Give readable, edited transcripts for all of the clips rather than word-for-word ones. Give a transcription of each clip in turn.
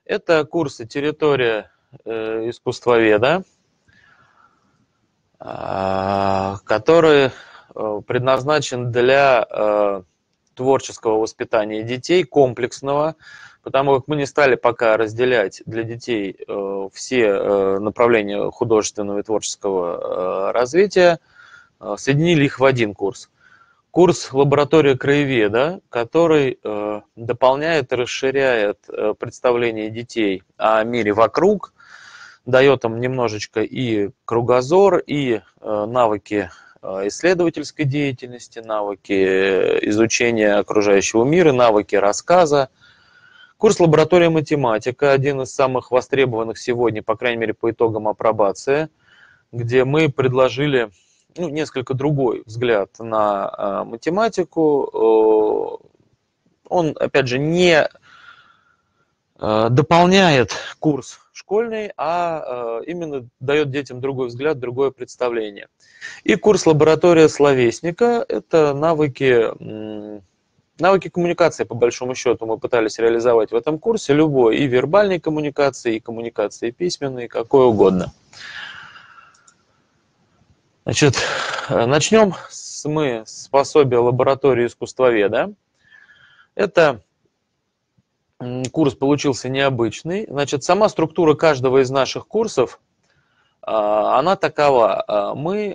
Это курсы «Территория искусствоведа», который предназначен для творческого воспитания детей, комплексного, потому как мы не стали пока разделять для детей все направления художественного и творческого развития, соединили их в один курс. Курс «Лаборатория краеведа», который дополняет и расширяет представление детей о мире вокруг, дает им немножечко и кругозор, и навыки исследовательской деятельности, навыки изучения окружающего мира, навыки рассказа. Курс «Лаборатория математика» один из самых востребованных сегодня, по крайней мере, по итогам апробации, где мы предложили несколько другой взгляд на математику. Он, опять же, не дополняет курс школьный, а именно дает детям другой взгляд, другое представление. И курс «Лаборатория словесника» – это навыки коммуникации, по большому счету, мы пытались реализовать в этом курсе, любой, и вербальной коммуникации, и коммуникации письменной, какой угодно. Значит, начнем мы с пособия «Лаборатории искусствоведа». Это курс получился необычный. Значит, сама структура каждого из наших курсов, она такова. Мы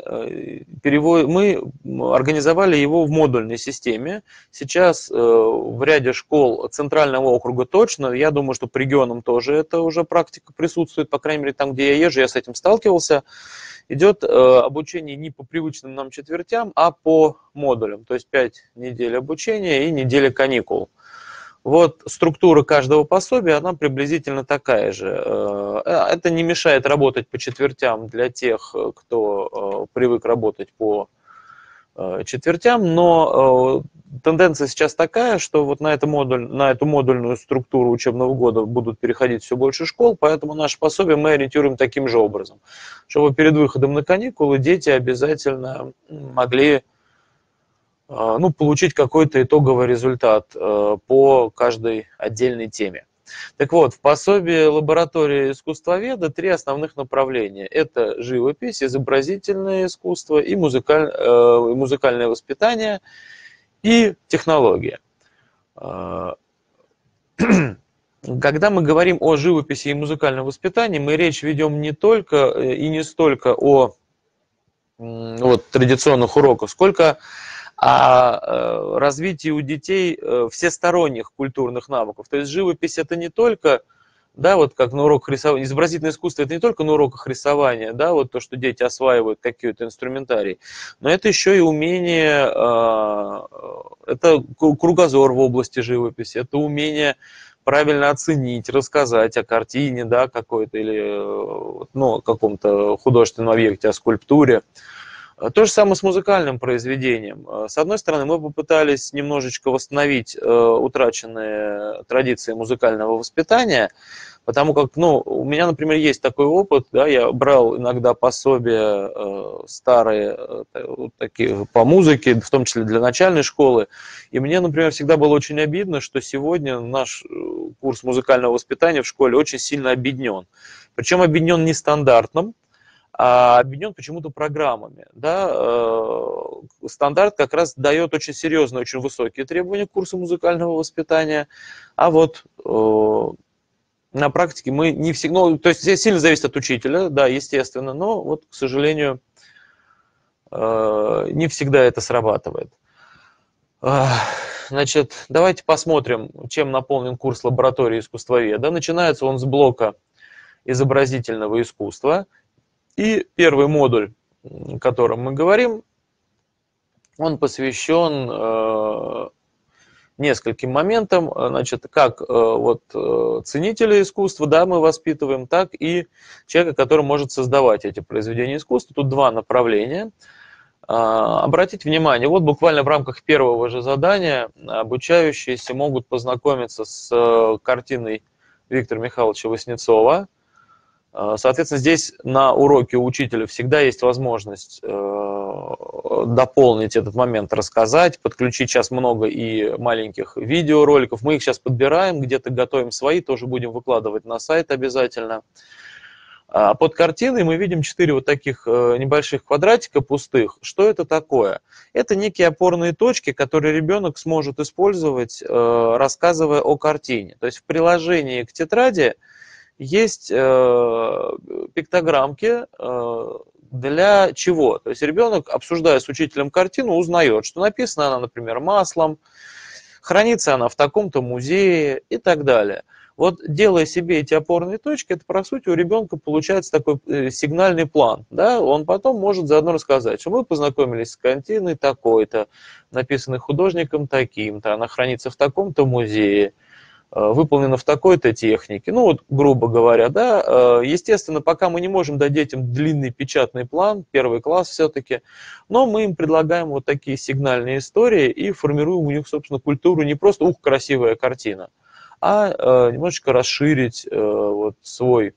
организовали его в модульной системе. Сейчас в ряде школ центрального округа точно, я думаю, что по регионам тоже это уже практика присутствует, по крайней мере, там, где я езжу, я с этим сталкивался. Идет обучение не по привычным нам четвертям, а по модулям. То есть 5 недель обучения и неделя каникул. Вот структура каждого пособия, она приблизительно такая же. Это не мешает работать по четвертям для тех, кто привык работать по четвертям, но тенденция сейчас такая, что вот на эту модульную структуру учебного года будут переходить все больше школ, поэтому наше пособие мы ориентируем таким же образом, чтобы перед выходом на каникулы дети обязательно могли получить какой-то итоговый результат по каждой отдельной теме. Так вот, в пособии «Лаборатория искусствоведа» 3 основных направления. Это живопись, изобразительное искусство и музыкальное воспитание и технология. Когда мы говорим о живописи и музыкальном воспитании, мы речь ведем не только и не столько о традиционных уроках, сколько о развитии у детей всесторонних культурных навыков. То есть живопись это не только, как на уроках рисования, изобразительное искусство это не только на уроках рисования, то, что дети осваивают какие-то инструментарии, но это еще и умение, это кругозор в области живописи, это умение правильно оценить, рассказать о картине, какой-то или каком-то художественном объекте, о скульптуре. То же самое с музыкальным произведением. С одной стороны, мы попытались немножечко восстановить утраченные традиции музыкального воспитания, потому как, у меня, например, есть такой опыт, я брал иногда пособия старые такие по музыке, в том числе для начальной школы, и мне, например, всегда было очень обидно, что сегодня наш курс музыкального воспитания в школе очень сильно обеднен. Причем обеднен не стандартным, а объединен почему-то программами. Стандарт как раз дает очень серьезные, очень высокие требования к курсу музыкального воспитания, а на практике мы не всегда... то есть здесь сильно зависит от учителя, естественно, но к сожалению, не всегда это срабатывает. Значит, давайте посмотрим, чем наполнен курс «Лаборатории искусствоведа». Начинается он с блока изобразительного искусства. И первый модуль, о котором мы говорим, он посвящен нескольким моментам. Значит, как ценителя искусства, мы воспитываем, так и человека, который может создавать эти произведения искусства. Тут 2 направления. Обратите внимание, буквально в рамках первого же задания обучающиеся могут познакомиться с картиной Виктора Михайловича Васнецова. Соответственно, здесь на уроке у учителя всегда есть возможность дополнить этот момент, рассказать, подключить сейчас много и маленьких видеороликов. Мы их сейчас подбираем, где-то готовим свои, тоже будем выкладывать на сайт обязательно. А под картиной мы видим 4 вот таких небольших квадратика пустых. Что это такое? Это некие опорные точки, которые ребенок сможет использовать, рассказывая о картине. То есть в приложении к тетради есть пиктограммки для чего? То есть ребенок, обсуждая с учителем картину, узнает, что написана она, например, маслом, хранится она в таком-то музее и так далее. Вот делая себе эти опорные точки, это, по сути, у ребенка получается такой сигнальный план. Да? Он потом может заодно рассказать, что мы познакомились с картиной такой-то, написанной художником таким-то, она хранится в таком-то музее, выполнена в такой-то технике. Ну вот, грубо говоря, да, естественно, пока мы не можем дать детям длинный печатный план, первый класс все-таки, но мы им предлагаем вот такие сигнальные истории и формируем у них, собственно, культуру не просто «ух, красивая картина», а немножечко расширить вот свой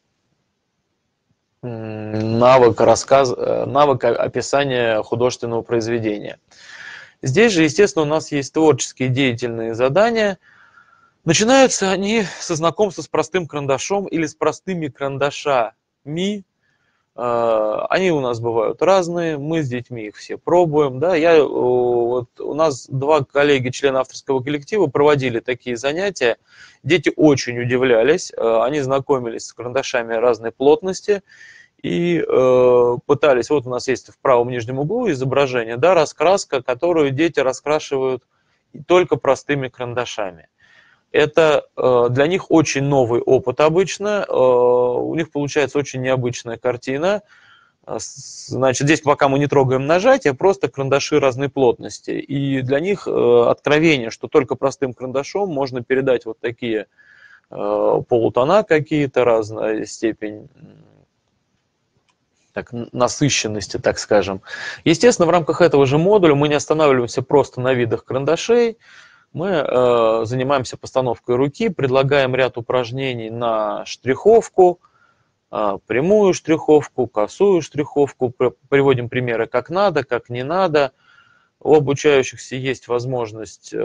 навык описания художественного произведения. Здесь же, естественно, у нас есть творческие деятельные задания. Начинаются они со знакомства с простым карандашом или с простыми карандашами. Они у нас бывают разные, мы с детьми их все пробуем. Да? Вот у нас 2 коллеги, члена авторского коллектива, проводили такие занятия. Дети очень удивлялись, они знакомились с карандашами разной плотности и пытались, вот у нас есть в правом нижнем углу изображение, да, раскраска, которую дети раскрашивают только простыми карандашами. Это для них очень новый опыт обычно, у них получается очень необычная картина. Значит, здесь пока мы не трогаем нажатие, просто карандаши разной плотности. И для них откровение, что только простым карандашом можно передать вот такие полутона какие-то, разная степень так, насыщенности, так скажем. Естественно, в рамках этого же модуля мы не останавливаемся просто на видах карандашей. Мы занимаемся постановкой руки, предлагаем ряд упражнений на штриховку, прямую штриховку, косую штриховку, приводим примеры как надо, как не надо. У обучающихся есть возможность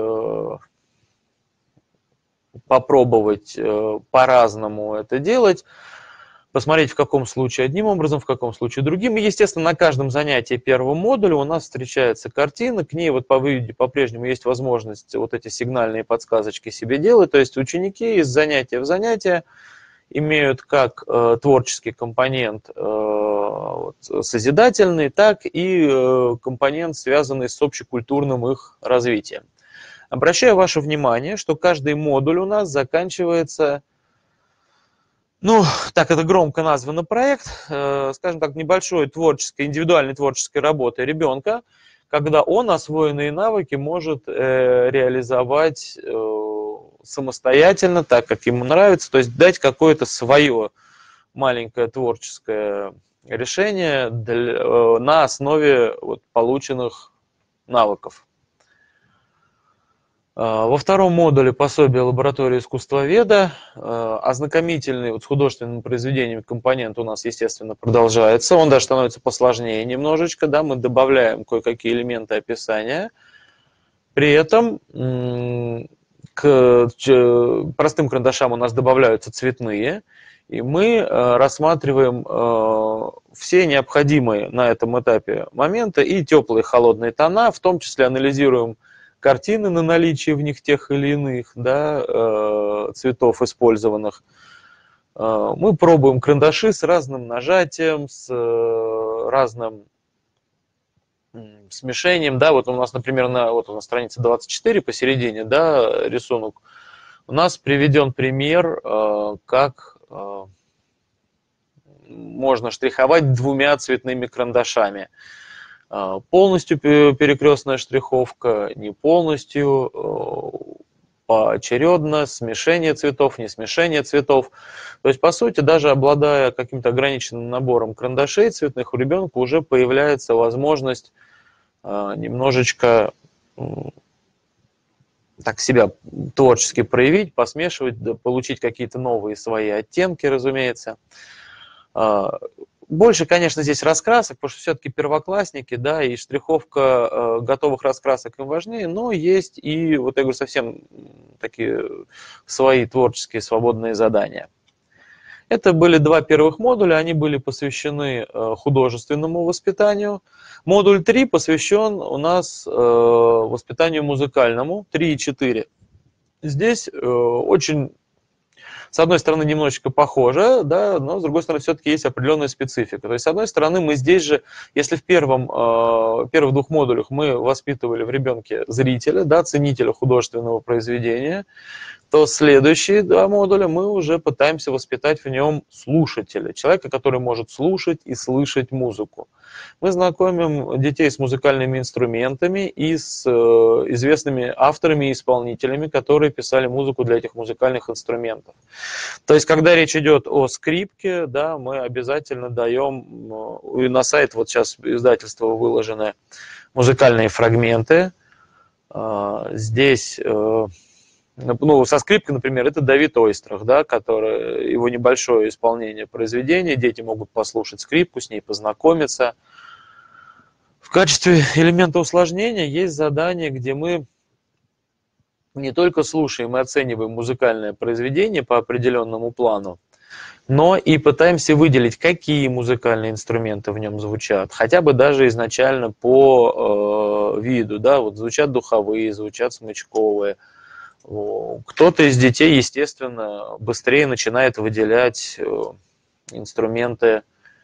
попробовать по-разному это делать, посмотреть, в каком случае одним образом, в каком случае другим. И, естественно, на каждом занятии первого модуля у нас встречается картина, к ней вот по-прежнему есть возможность вот эти сигнальные подсказочки себе делать. То есть ученики из занятия в занятие имеют как творческий компонент созидательный, так и компонент, связанный с общекультурным их развитием. Обращаю ваше внимание, что каждый модуль у нас заканчивается, ну, так это громко названо проект, скажем так, небольшой индивидуальной творческой работы ребенка, когда он освоенные навыки может реализовать самостоятельно, так как ему нравится, то есть дать какое-то свое маленькое творческое решение на основе вот полученных навыков. Во втором модуле пособие лаборатории искусствоведа, ознакомительный вот с художественным произведением компонент у нас, естественно, продолжается. Он даже становится посложнее немножечко, да, мы добавляем кое-какие элементы описания. При этом к простым карандашам у нас добавляются цветные, и мы рассматриваем все необходимые на этом этапе моменты и теплые, холодные тона, в том числе анализируем картины на наличие в них тех или иных, да, цветов использованных. Мы пробуем карандаши с разным нажатием, с разным смешением, да, вот у нас, например, вот у нас страница 24 посередине, да, рисунок, у нас приведен пример, как можно штриховать 2 цветными карандашами. Полностью перекрестная штриховка, не полностью, поочередно, смешение цветов, не смешение цветов. То есть, по сути, даже обладая каким-то ограниченным набором карандашей цветных, у ребенка уже появляется возможность немножечко так себя творчески проявить, посмешивать, получить какие-то новые свои оттенки, разумеется. Больше, конечно, здесь раскрасок, потому что все-таки первоклассники, да, и штриховка готовых раскрасок им важнее, но есть и, вот я говорю, совсем такие свои творческие свободные задания. Это были два первых модуля, они были посвящены художественному воспитанию. Модуль 3 посвящен у нас воспитанию музыкальному, 3 и 4. Здесь очень, с одной стороны, немножечко похоже, да, но с другой стороны, все-таки есть определенная специфика. То есть, с одной стороны, мы здесь же, если в первых двух модулях мы воспитывали в ребенке зрителя, да, ценителя художественного произведения, то следующие два модуля мы уже пытаемся воспитать в нем слушателя, человека, который может слушать и слышать музыку. Мы знакомим детей с музыкальными инструментами и с известными авторами и исполнителями, которые писали музыку для этих музыкальных инструментов. То есть, когда речь идет о скрипке, да, мы обязательно даем, и на сайт вот сейчас издательства выложены музыкальные фрагменты. Здесь... Ну, со скрипкой, например, это Давид Ойстрах, да, который, его небольшое исполнение произведения, дети могут послушать скрипку, с ней познакомиться. В качестве элемента усложнения есть задание, где мы не только слушаем и оцениваем музыкальное произведение по определенному плану, но и пытаемся выделить, какие музыкальные инструменты в нем звучат, хотя бы даже изначально по виду, да, вот звучат духовые, звучат смычковые. Кто-то из детей, естественно, быстрее начинает выделять инструменты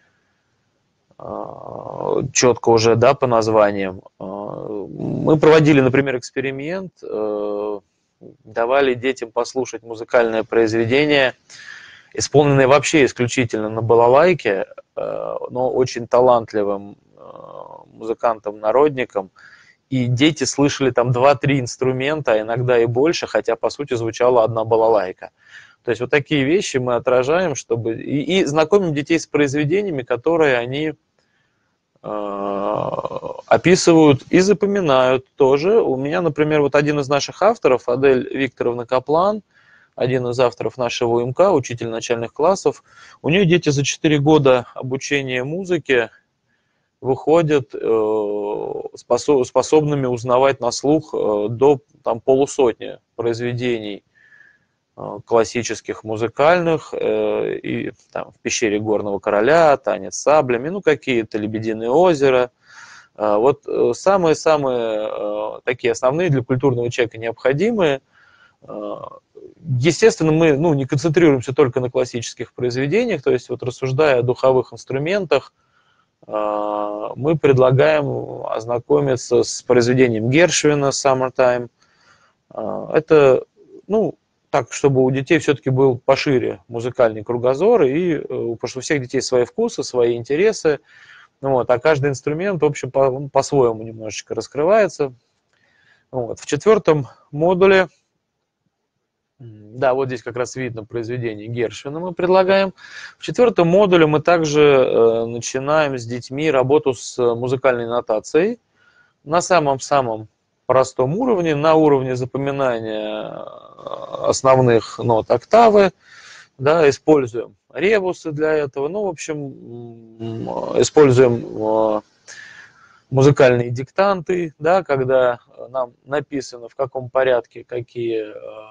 четко уже, да, по названиям. Мы проводили, например, эксперимент, давали детям послушать музыкальное произведение, исполненное вообще исключительно на балалайке, но очень талантливым музыкантом-народником. И дети слышали там 2-3 инструмента, а иногда и больше, хотя, по сути, звучала одна балалайка. То есть вот такие вещи мы отражаем, чтобы и знакомим детей с произведениями, которые они описывают и запоминают тоже. У меня, например, вот один из наших авторов, Адель Викторовна Каплан, один из авторов нашего УМК, учитель начальных классов, у нее дети за 4 года обучения музыке выходят способными узнавать на слух до там, полусотни произведений классических, музыкальных, и там, в «Пещере горного короля», «Танец с саблями», ну какие-то «Лебединое озеро». Вот самые-самые такие основные для культурного человека необходимые. Естественно, мы не концентрируемся только на классических произведениях, то есть вот рассуждая о духовых инструментах, мы предлагаем ознакомиться с произведением Гершвина «Summertime». Это, так, чтобы у детей все-таки был пошире музыкальный кругозор, и, потому что у всех детей свои вкусы, свои интересы, а каждый инструмент, в общем, по-своему немножечко раскрывается. В 4-м модуле, да, вот здесь как раз видно произведение Гершвина мы предлагаем. В 4-м модуле мы также начинаем с детьми работу с музыкальной нотацией на самом-самом простом уровне, на уровне запоминания основных нот октавы, да, используем ребусы для этого, в общем, используем музыкальные диктанты, да, когда нам написано, в каком порядке какие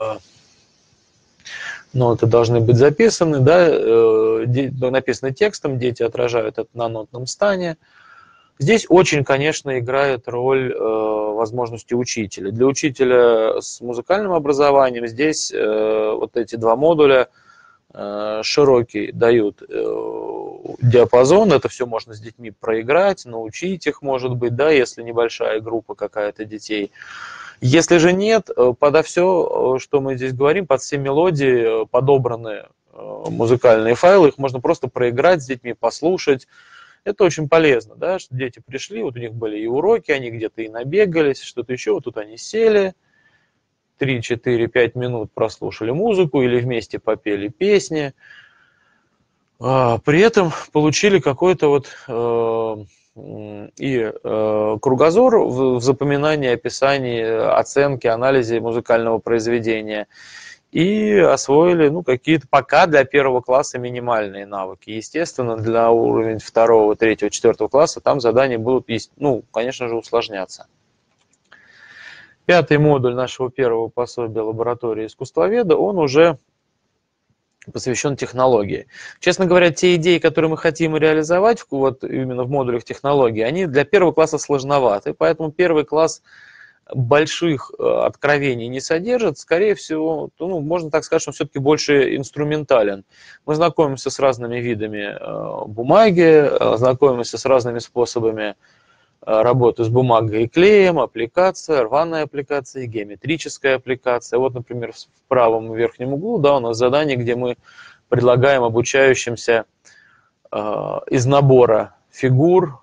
ноты должны быть записаны, да, написано текстом, дети отражают это на нотном стане. Здесь очень, конечно, играет роль возможности учителя. Для учителя с музыкальным образованием здесь вот эти два модуля широкий дают диапазон, это все можно с детьми проиграть, научить их, может быть, да, если небольшая группа какая-то детей. Если же нет, подо все, что мы здесь говорим, под все мелодии подобраны музыкальные файлы, их можно просто проиграть с детьми, послушать. Это очень полезно, да, что дети пришли, вот у них были и уроки, они где-то и набегались, что-то еще, вот тут они сели, 3, 4, 5 минут прослушали музыку или вместе попели песни, при этом получили какой-то вот кругозор в запоминании, описании, оценке, анализе музыкального произведения. и освоили, ну, какие-то пока для первого класса минимальные навыки. Естественно, для уровня второго, третьего, четвертого класса там задания будут, ну, конечно же, усложняться. Пятый модуль нашего первого пособия лаборатории искусствоведа, он уже посвящен технологии. Честно говоря, те идеи, которые мы хотим реализовать вот именно в модулях технологий, они для первого класса сложноваты, поэтому первый класс больших откровений не содержит. Скорее всего, ну, можно так сказать, что он все-таки больше инструментален. Мы знакомимся с разными видами бумаги, знакомимся с разными способами работы с бумагой и клеем, аппликация, рваная аппликация, геометрическая аппликация. Вот, например, в правом верхнем углу, да, у нас задание, где мы предлагаем обучающимся из набора фигур,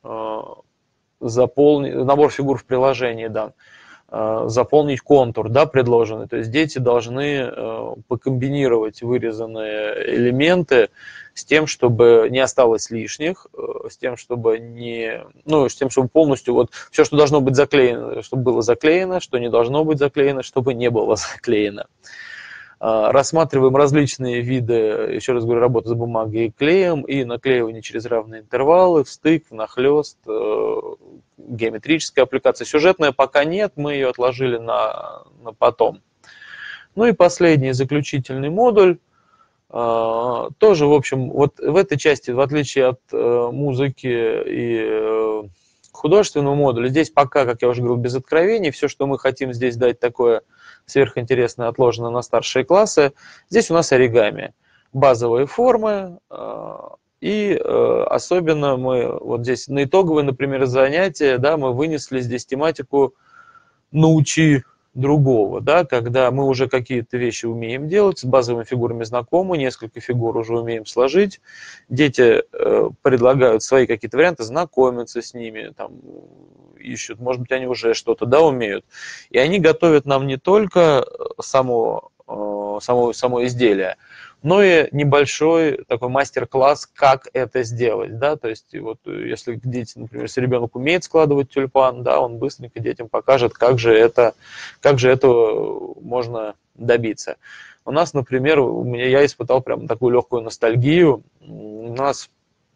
набор фигур в приложении, да, заполнить контур, да, предложенный. То есть дети должны покомбинировать вырезанные элементы с тем, чтобы не осталось лишних, с тем, чтобы с тем, чтобы полностью вот все, что должно быть заклеено, чтобы было заклеено, что не должно быть заклеено, чтобы не было заклеено. Рассматриваем различные виды, еще раз говорю, работы с бумагой и клеем, и наклеивание через равные интервалы, встык, внахлёст, геометрическая аппликация. Сюжетная пока нет, мы ее отложили на потом. Ну и последний, заключительный модуль. Тоже, в общем, вот в этой части, в отличие от музыки и художественного модуля, здесь пока, как я уже говорил, без откровений. Все, что мы хотим здесь дать такое сверхинтересное, отложено на старшие классы. Здесь у нас оригами. Базовые формы. И особенно мы вот здесь на итоговое, например, занятие, да, мы вынесли здесь тематику «Научи другого», да, когда мы уже какие-то вещи умеем делать, с базовыми фигурами знакомы, несколько фигур уже умеем сложить, дети предлагают свои какие-то варианты, знакомятся с ними, там, ищут, может быть, они уже что-то, да, умеют, и они готовят нам не только само изделие, но и небольшой такой мастер-класс, как это сделать, да, то есть вот если дети, например, если ребенок умеет складывать тюльпан, да, он быстренько детям покажет, как же этого можно добиться. У нас, например, я испытал прям такую легкую ностальгию. У нас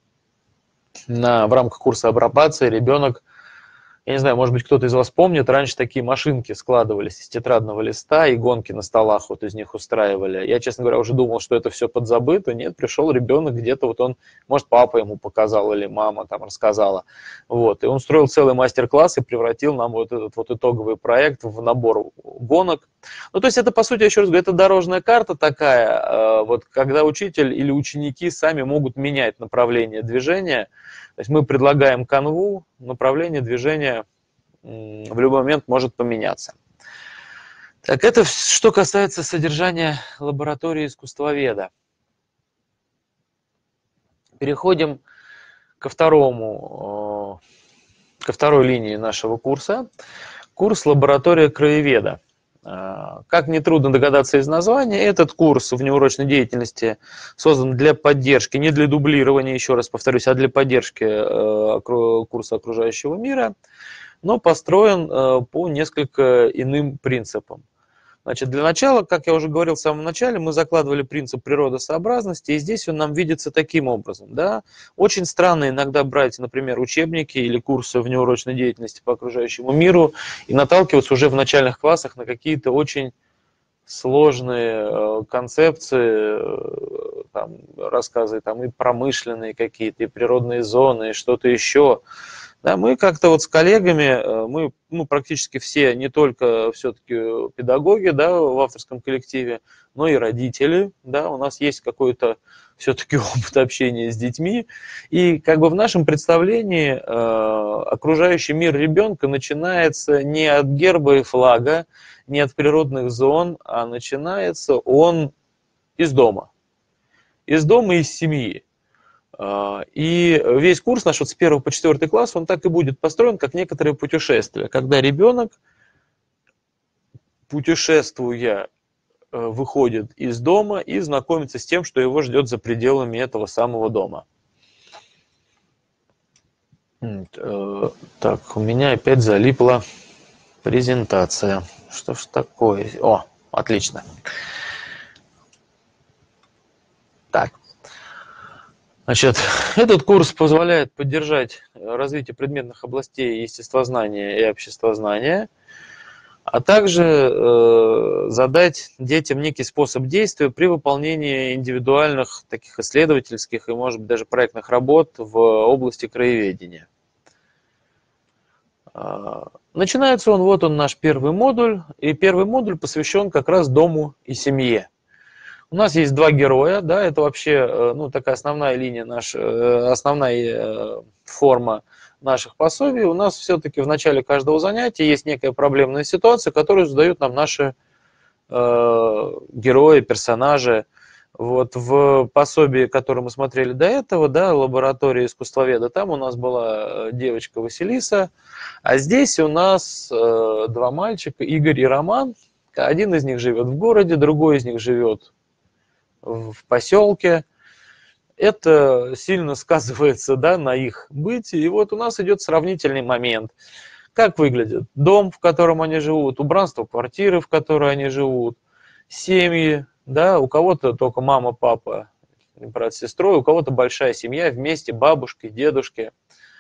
в рамках курса апробации ребенок, я не знаю, может быть, кто-то из вас помнит, раньше такие машинки складывались из тетрадного листа и гонки на столах вот из них устраивали. Я, честно говоря, уже думал, что это все подзабыто. Нет, пришел ребенок где-то, вот он, может, папа ему показал или мама там рассказала. Вот. И он устроил целый мастер-класс и превратил нам вот этот вот итоговый проект в набор гонок. Ну, то есть это, по сути, еще раз говорю, это дорожная карта такая, вот когда учитель или ученики сами могут менять направление движения. То есть мы предлагаем канву, направление движения в любой момент может поменяться. Так, это что касается содержания лаборатории искусствоведа. Переходим ко второй линии нашего курса. Курс «Лаборатория краеведа». Как нетрудно догадаться из названия, этот курс внеурочной деятельности создан для поддержки, не для дублирования, еще раз повторюсь, а для поддержки курса окружающего мира, но построен по несколько иным принципам. Значит, для начала, как я уже говорил в самом начале, мы закладывали принцип природосообразности, и здесь он нам видится таким образом. Да? Очень странно иногда брать, например, учебники или курсы внеурочной деятельности по окружающему миру и наталкиваться уже в начальных классах на какие-то очень сложные концепции, там, рассказы там, и промышленные какие-то, и природные зоны, и что-то еще. Да, мы как-то вот с коллегами, мы практически все, не только все-таки педагоги, да, в авторском коллективе, но и родители, да, у нас есть какой-то все-таки опыт общения с детьми, и как бы в нашем представлении окружающий мир ребенка начинается не от герба и флага, не от природных зон, а начинается он из дома, и из семьи. И весь курс наш вот с 1 по 4 класс, он так и будет построен, как некоторые путешествия, когда ребенок, путешествуя, выходит из дома и знакомится с тем, что его ждет за пределами этого самого дома. Так, у меня опять залипла презентация. Что ж такое? О, отлично. Так, значит, этот курс позволяет поддержать развитие предметных областей естествознания и обществознания, а также задать детям некий способ действия при выполнении индивидуальных таких исследовательских и, может быть, даже проектных работ в области краеведения. Начинается он, вот он наш первый модуль, и первый модуль посвящен как раз дому и семье. У нас есть два героя, да, это вообще, ну, такая основная линия, основная форма наших пособий. У нас все-таки в начале каждого занятия есть некая проблемная ситуация, которую задают нам наши герои, персонажи. Вот в пособии, которое мы смотрели до этого, да, лаборатория искусствоведа, там у нас была девочка Василиса, а здесь у нас два мальчика, Игорь и Роман. Один из них живет в городе, другой из них живет в поселке. Это сильно сказывается, да, на их бытии. И вот у нас идет сравнительный момент. Как выглядит дом, в котором они живут, убранство квартиры, в которой они живут, семьи, да, у кого-то только мама, папа, брат с сестрой, у кого-то большая семья вместе, бабушки, дедушки.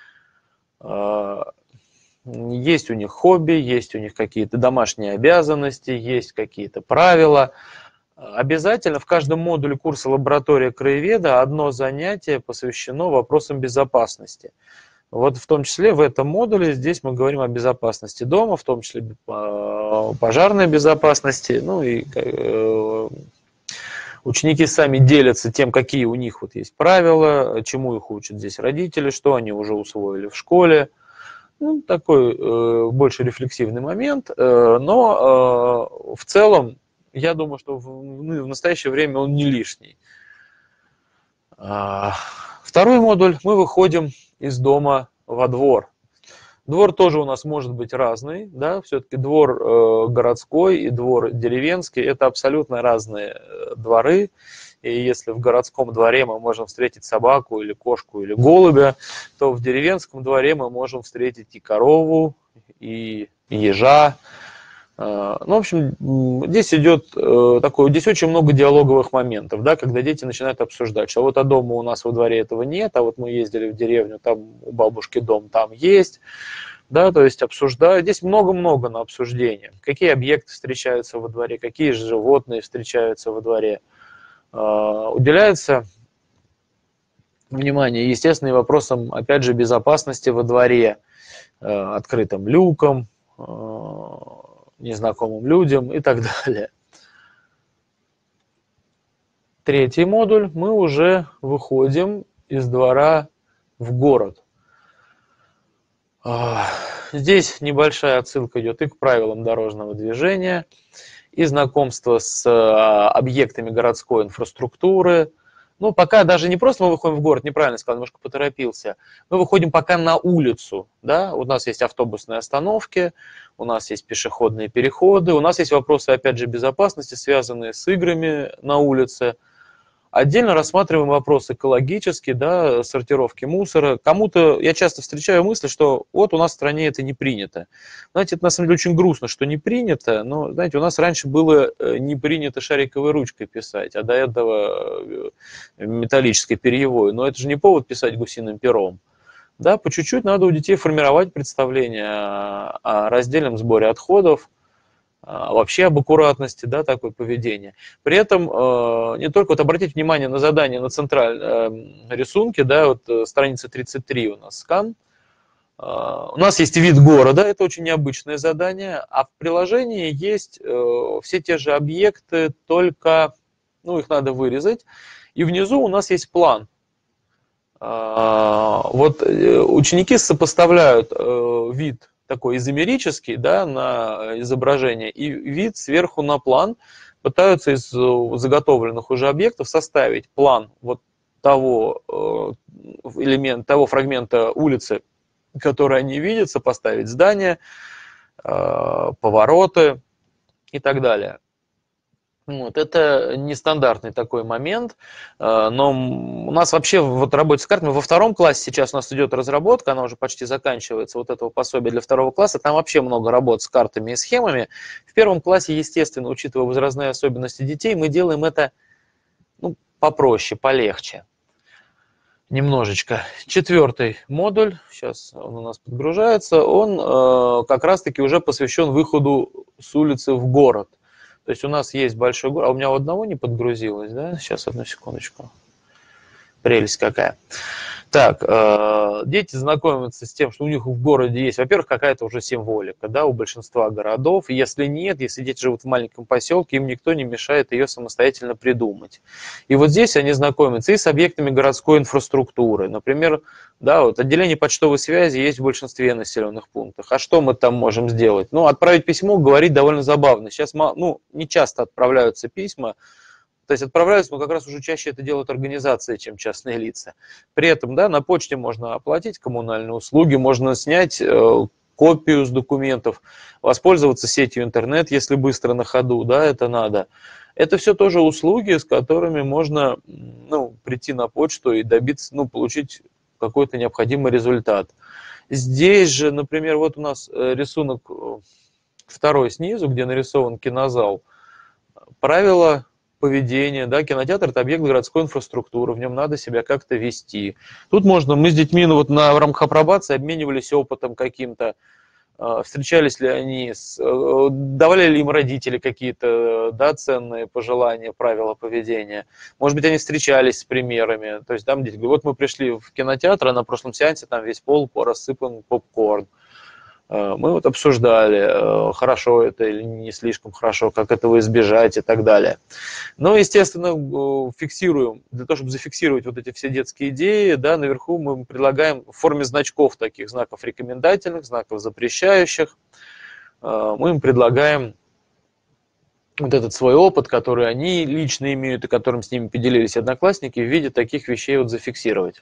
Есть у них хобби, есть у них какие-то домашние обязанности, есть какие-то правила. Обязательно в каждом модуле курса «Лаборатория краеведа» одно занятие посвящено вопросам безопасности. Вот в том числе в этом модуле здесь мы говорим о безопасности дома, в том числе пожарной безопасности. Ну и ученики сами делятся тем, какие у них вот есть правила, чему их учат здесь родители, что они уже усвоили в школе. Ну, такой больше рефлексивный момент, но в целом я думаю, что в настоящее время он не лишний. Второй модуль, мы выходим из дома во двор. Двор тоже у нас может быть разный, да, все-таки двор городской и двор деревенский – это абсолютно разные дворы. И если в городском дворе мы можем встретить собаку или кошку или голубя, то в деревенском дворе мы можем встретить и корову, и ежа. Ну, в общем, здесь идет такое, здесь очень много диалоговых моментов, да, когда дети начинают обсуждать, что вот дома у нас во дворе этого нет, а вот мы ездили в деревню, там у бабушки дом там есть, да, то есть обсуждают. Здесь много-много на обсуждение. Какие объекты встречаются во дворе, какие животные встречаются во дворе. Уделяется внимание, естественно, и вопросам, опять же, безопасности во дворе, открытым люкам, незнакомым людям и так далее. Третий модуль, мы уже выходим из двора в город. Здесь небольшая отсылка идет и к правилам дорожного движения, и знакомство с объектами городской инфраструктуры. Ну, пока даже не просто мы выходим в город, неправильно сказал, немножко поторопился. Мы выходим пока на улицу, да, у нас есть автобусные остановки, у нас есть пешеходные переходы, у нас есть вопросы, опять же, безопасности, связанные с играми на улице. Отдельно рассматриваем вопрос экологический, да, сортировки мусора. Кому-то, я часто встречаю мысль, что вот у нас в стране это не принято. Знаете, это на самом деле очень грустно, что не принято, но, знаете, у нас раньше было не принято шариковой ручкой писать, а до этого металлической перьевой. Но это же не повод писать гусиным пером. Да, по чуть-чуть надо у детей формировать представление о раздельном сборе отходов, вообще об аккуратности, да, такое поведение. При этом не только вот обратить внимание на задание на центральном рисунке, да, вот страница 33 у нас скан. У нас есть вид города, это очень необычное задание, а в приложении есть все те же объекты, только, ну, их надо вырезать, и внизу у нас есть план. Вот ученики сопоставляют вид такой изомерический, да, на изображение, и вид сверху на план, пытаются из заготовленных уже объектов составить план вот того элемента, того фрагмента улицы, который они видят, сопоставить здания, повороты и так далее. Вот, это нестандартный такой момент, но у нас вообще вот работе с картами во втором классе сейчас у нас идет разработка, она уже почти заканчивается, вот этого пособия для второго класса, там вообще много работ с картами и схемами. В первом классе, естественно, учитывая возрастные особенности детей, мы делаем это ну, попроще, полегче. Немножечко. 4-й модуль, сейчас он у нас подгружается, он как раз-таки уже посвящен выходу с улицы в город. То есть у нас есть большой город, а у меня у одного не подгрузилось, да? Сейчас, одну секундочку. Прелесть какая. Так, дети знакомятся с тем, что у них в городе есть, во-первых, какая-то уже символика, да, у большинства городов. Если нет, если дети живут в маленьком поселке, им никто не мешает ее самостоятельно придумать. И вот здесь они знакомятся и с объектами городской инфраструктуры. Например, да, вот отделение почтовой связи есть в большинстве населенных пунктов. А что мы там можем сделать? Ну, отправить письмо, говорить довольно забавно. Сейчас, ну, не часто отправляются письма. То есть отправляются, но как раз уже чаще это делают организации, чем частные лица. При этом, да, на почте можно оплатить коммунальные услуги, можно снять копию с документов, воспользоваться сетью интернет, если быстро на ходу, да, это надо. Это все тоже услуги, с которыми можно, ну, прийти на почту и добиться, ну, получить какой-то необходимый результат. Здесь же, например, вот у нас рисунок второй снизу, где нарисован кинозал. Правила поведения, да, кинотеатр – это объект городской инфраструктуры, в нем надо себя как-то вести. Тут можно, мы с детьми вот в рамках апробации обменивались опытом каким-то, встречались ли они, давали ли им родители какие-то, да, ценные пожелания, правила поведения. Может быть, они встречались с примерами. То есть там дети говорят, вот мы пришли в кинотеатр, а на прошлом сеансе там весь пол рассыпан попкорн. Мы вот обсуждали, хорошо это или не слишком хорошо, как этого избежать и так далее. Но, естественно, фиксируем, для того, чтобы зафиксировать вот эти все детские идеи, да, наверху мы предлагаем в форме значков, таких знаков рекомендательных, знаков запрещающих, мы им предлагаем вот этот свой опыт, который они лично имеют и которым с ними поделились одноклассники, в виде таких вещей вот зафиксировать.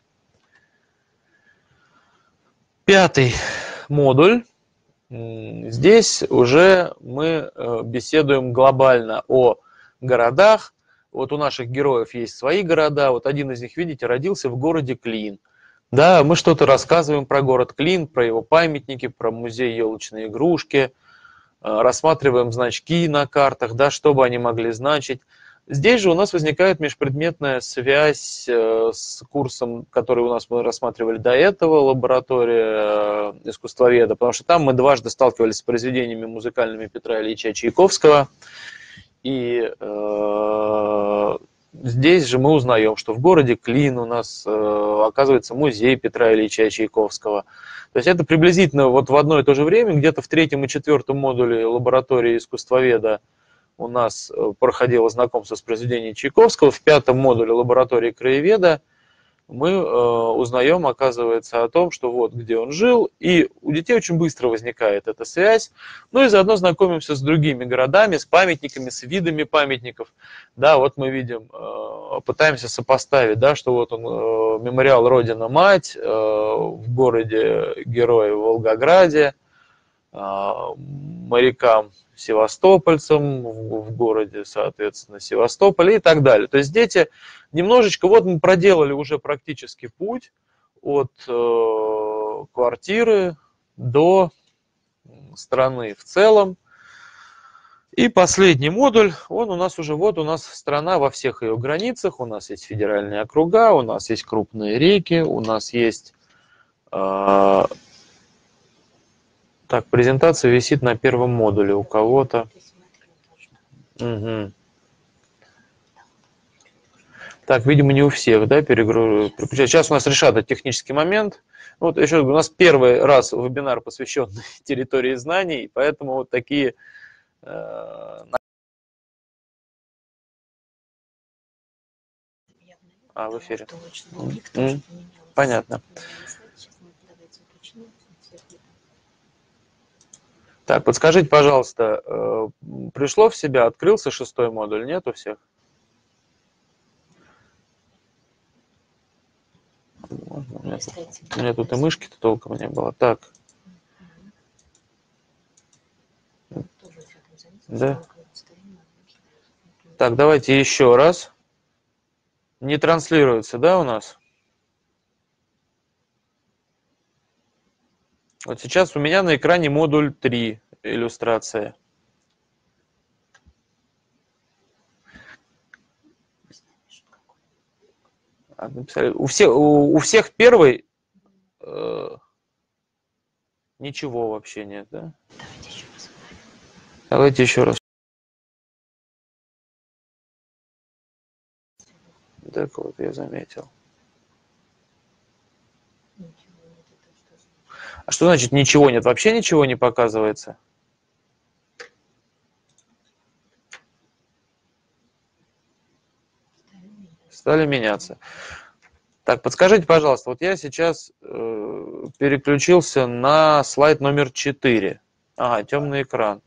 5-й модуль. Здесь уже мы беседуем глобально о городах. Вот у наших героев есть свои города. Вот один из них, видите, родился в городе Клин. Да, мы что-то рассказываем про город Клин, про его памятники, про музей елочной игрушки, рассматриваем значки на картах, да, что бы они могли значить. Здесь же у нас возникает межпредметная связь с курсом, который у нас мы рассматривали до этого, лаборатория искусствоведа, потому что там мы дважды сталкивались с произведениями музыкальными Петра Ильича Чайковского. И здесь же мы узнаем, что в городе Клин у нас оказывается музей Петра Ильича Чайковского. То есть это приблизительно вот в одно и то же время, где-то в 3-м и 4-м модуле лаборатории искусствоведа у нас проходило знакомство с произведением Чайковского. В 5-м модуле лаборатории краеведа мы узнаем, оказывается, о том, что вот где он жил, и у детей очень быстро возникает эта связь. Ну и заодно знакомимся с другими городами, с памятниками, с видами памятников. Да, вот мы видим, пытаемся сопоставить, да, что вот он, мемориал Родина-Мать в городе Герои в Волгограде, морякам севастопольцам в городе, соответственно, Севастополе и так далее. То есть дети немножечко, вот мы проделали уже практически путь от квартиры до страны в целом. И последний модуль, он у нас уже, вот у нас страна во всех ее границах, у нас есть федеральные округа, у нас есть крупные реки, у нас есть... Так, презентация висит на 1-м модуле у кого-то. Угу. Так, видимо, не у всех, да, переключать. Сейчас у нас решат этот технический момент. Вот еще у нас первый раз вебинар посвящен территории знаний, поэтому вот такие... в эфире. Понятно. Так, подскажите, пожалуйста, пришло в себя, открылся 6-й модуль, нет у всех? Можно? У меня тут и мышки-то толком не было. Так. Да. Так, давайте еще раз. Не транслируется, да, у нас? Вот сейчас у меня на экране модуль 3, иллюстрация. Написали. У всех первый ничего вообще нет, да? Давайте еще раз. Так вот, я заметил. А что значит ничего нет? Вообще ничего не показывается? Стали меняться. Так, подскажите, пожалуйста, вот я сейчас переключился на слайд номер 4. Ага, темный экран.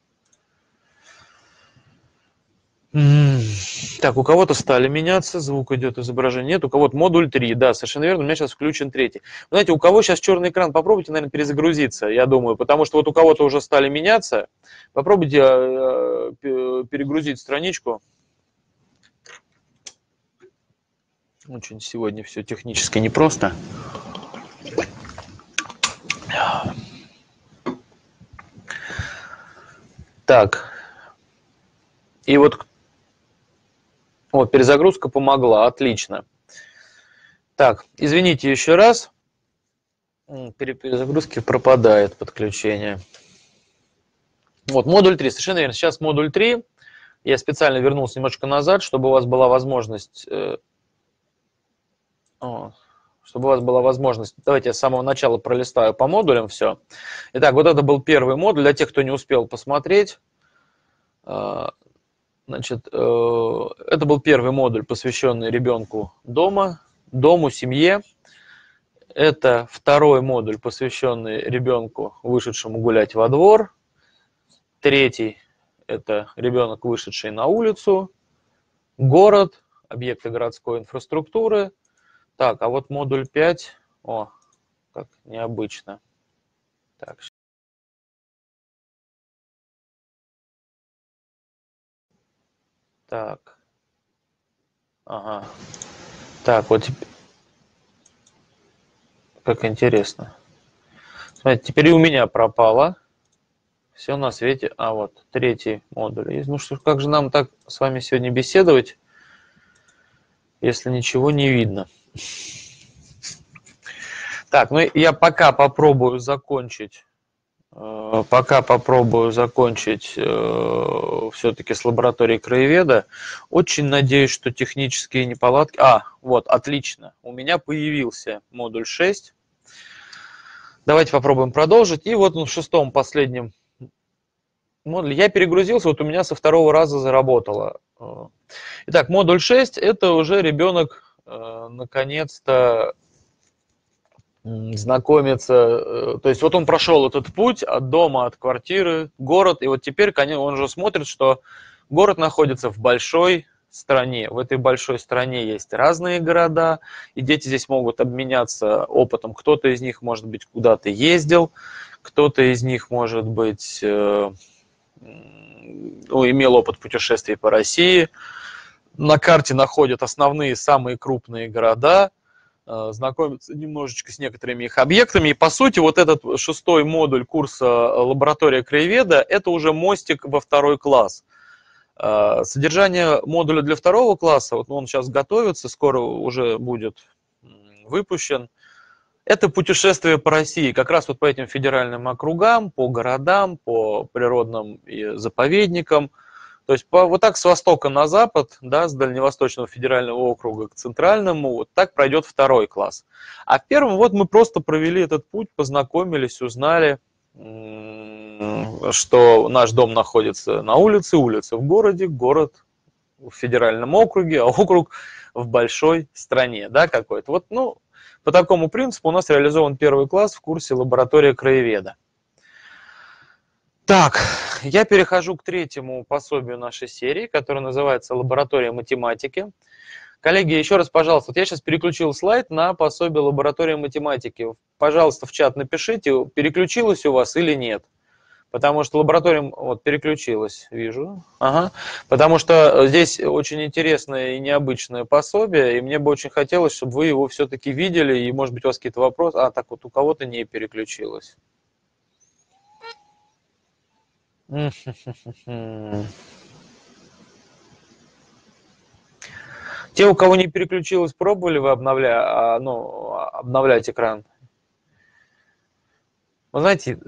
Так, у кого-то стали меняться, звук идет, изображение нет, у кого-то модуль 3, да, совершенно верно, у меня сейчас включен третий. Вы знаете, у кого сейчас черный экран, попробуйте, наверное, перезагрузиться, я думаю, потому что вот у кого-то уже стали меняться, попробуйте перегрузить страничку. Очень сегодня все технически непросто. Так, и вот перезагрузка помогла, отлично. Так, извините еще раз. При перезагрузке пропадает подключение. Вот, модуль 3, совершенно верно. Сейчас модуль 3. Я специально вернулся немножко назад, чтобы у вас была возможность... Давайте я с самого начала пролистаю по модулям все. Итак, вот это был первый модуль. Для тех, кто не успел посмотреть, значит, это был первый модуль, посвященный ребенку дома, дому, семье. Это второй модуль, посвященный ребенку, вышедшему гулять во двор. Третий – это ребенок, вышедший на улицу. Город, объекты городской инфраструктуры. Так, а вот модуль 5, как необычно. Так, так, ага. Так, вот как интересно. Смотрите, теперь и у меня пропало. Все на свете. А вот третий модуль есть. Ну что, как же нам так с вами сегодня беседовать, если ничего не видно? Так, ну я пока попробую закончить. Все-таки с лабораторией краеведа. Очень надеюсь, что технические неполадки... Вот, отлично. У меня появился модуль 6. Давайте попробуем продолжить. И вот в шестом, последнем модуле я перегрузился, вот у меня со второго раза заработало. Итак, модуль 6 – это уже ребенок наконец-то знакомиться, то есть вот он прошел этот путь от дома, от квартиры, город, и вот теперь, конечно, он же смотрит, что город находится в большой стране. В этой большой стране есть разные города, и дети здесь могут обменяться опытом. Кто-то из них, может быть, куда-то ездил, кто-то из них, может быть, имел опыт путешествий по России. На карте находят основные, самые крупные города, знакомиться немножечко с некоторыми их объектами. И, по сути, вот этот шестой модуль курса «Лаборатория краеведа» – это уже мостик во второй класс. Содержание модуля для второго класса, вот он сейчас готовится, скоро уже будет выпущен. Это путешествие по России, как раз вот по этим федеральным округам, по городам, по природным заповедникам. То есть вот так с востока на запад, да, с Дальневосточного федерального округа к центральному, вот так пройдет второй класс. А в первом вот мы просто провели этот путь, познакомились, узнали, что наш дом находится на улице, улица в городе, город в федеральном округе, а округ в большой стране, да, какой-то. Вот, по такому принципу у нас реализован первый класс в курсе «Лаборатория краеведа». Так, я перехожу к третьему пособию нашей серии, которое называется «Лаборатория математики». Коллеги, еще раз, пожалуйста, вот я сейчас переключил слайд на пособие «Лаборатория математики». Пожалуйста, в чат напишите, переключилось у вас или нет. Потому что лаборатория вот переключилась, вижу. Ага. Потому что здесь очень интересное и необычное пособие, и мне бы очень хотелось, чтобы вы его все-таки видели, и, может быть, у вас какие-то вопросы. Так вот у кого-то не переключилось. Те, у кого не переключилось, пробовали вы обновлять экран? Вы знаете,